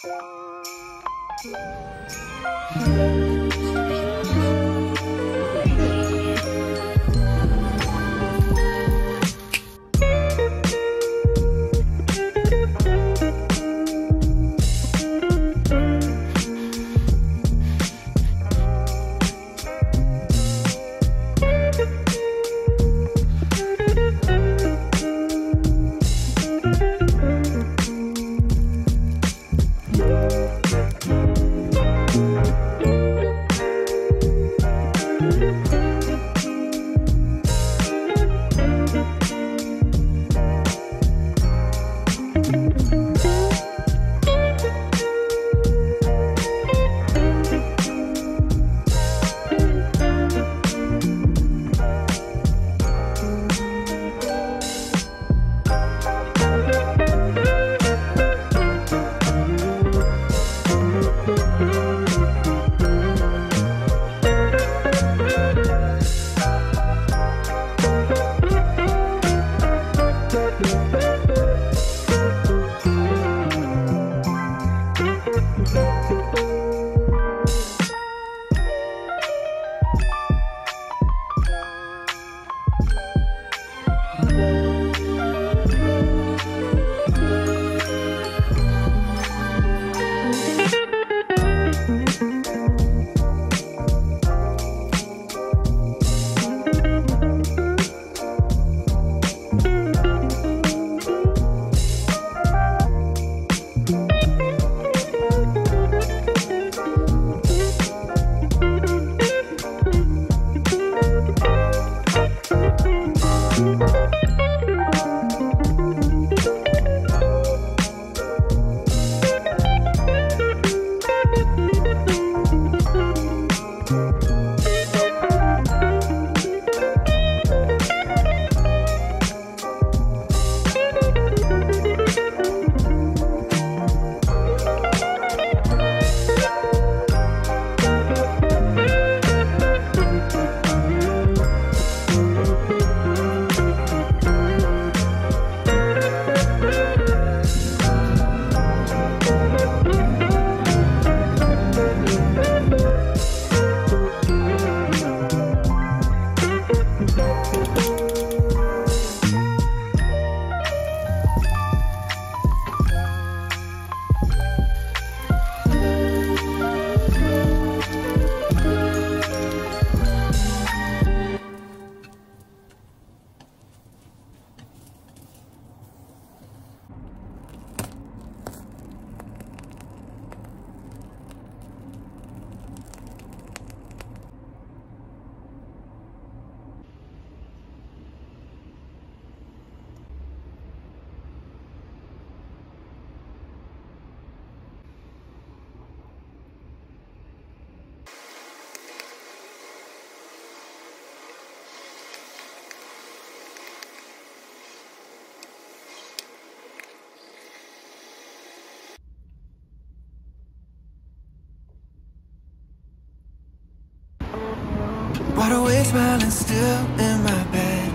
Wide awake, smiling still in my bed.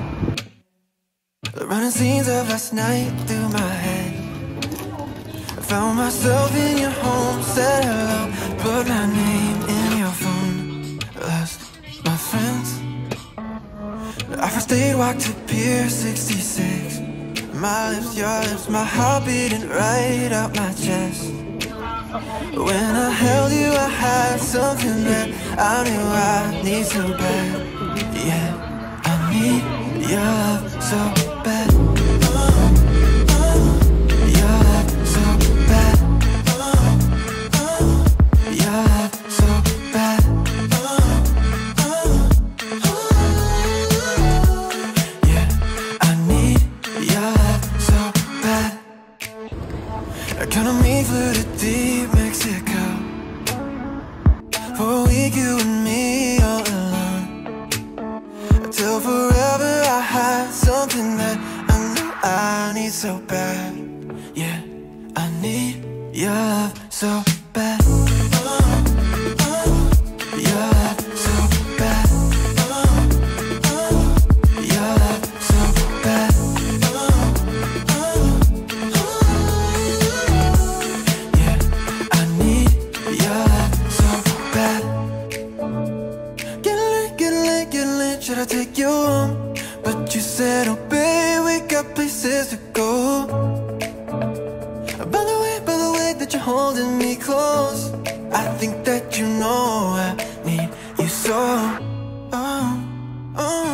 The running scenes of last night through my head. I found myself in your home, said hello, put my name in your phone. Lost my friends. I first stayed, walked to Pier 66. My lips, your lips, my heart beating right out my chest. When I held you, I had something that I knew I need so bad. Yeah, I need your love so bad. Your love so bad. Your love so bad. Yeah, I need your love so bad. I count on me for the deep Mexico. For a week, you and me all alone. Till forever, I had something that I know I need so bad. Yeah, I need your love so bad. Your love so bad. Your love so bad. Yeah, I little bit, we got places to go. By the way that you're holding me close, I think that you know I need you so. Oh, oh.